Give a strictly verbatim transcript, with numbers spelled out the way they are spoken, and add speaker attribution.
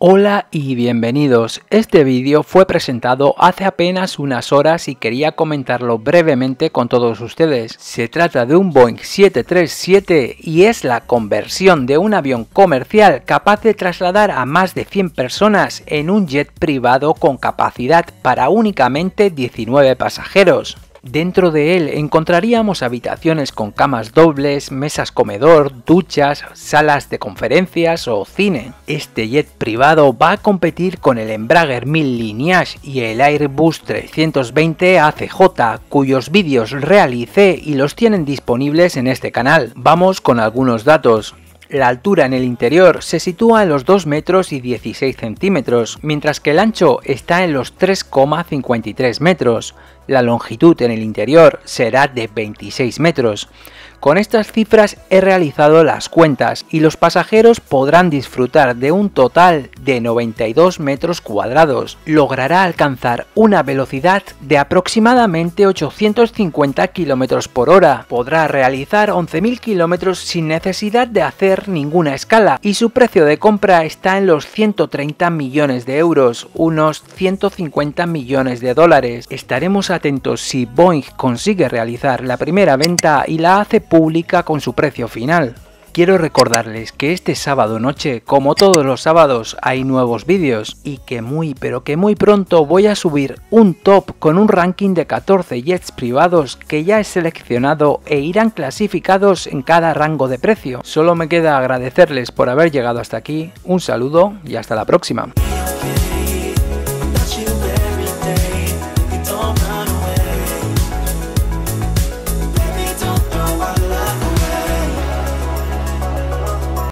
Speaker 1: Hola y bienvenidos. Este vídeo fue presentado hace apenas unas horas y quería comentarlo brevemente con todos ustedes. Se trata de un Boeing siete tres siete y es la conversión de un avión comercial capaz de trasladar a más de cien personas en un jet privado con capacidad para únicamente diecinueve pasajeros. Dentro de él encontraríamos habitaciones con camas dobles, mesas comedor, duchas, salas de conferencias o cine. Este jet privado va a competir con el Embraer mil Lineage y el Airbus trescientos veinte A C J, cuyos vídeos realicé y los tienen disponibles en este canal. Vamos con algunos datos. La altura en el interior se sitúa en los dos metros y dieciséis centímetros, mientras que el ancho está en los tres coma cincuenta y tres metros. La longitud en el interior será de veintiséis metros. Con estas cifras he realizado las cuentas y los pasajeros podrán disfrutar de un total de noventa y dos metros cuadrados. Logrará alcanzar una velocidad de aproximadamente ochocientos cincuenta kilómetros por hora. Podrá realizar once mil kilómetros sin necesidad de hacer ninguna escala y su precio de compra está en los ciento treinta millones de euros, unos ciento cincuenta millones de dólares. Estaremos atentos si Boeing consigue realizar la primera venta y la hace pública con su precio final. Quiero recordarles que este sábado noche, como todos los sábados, hay nuevos vídeos y que muy pero que muy pronto voy a subir un top con un ranking de catorce jets privados que ya he seleccionado e irán clasificados en cada rango de precio. Solo me queda agradecerles por haber llegado hasta aquí, un saludo y hasta la próxima.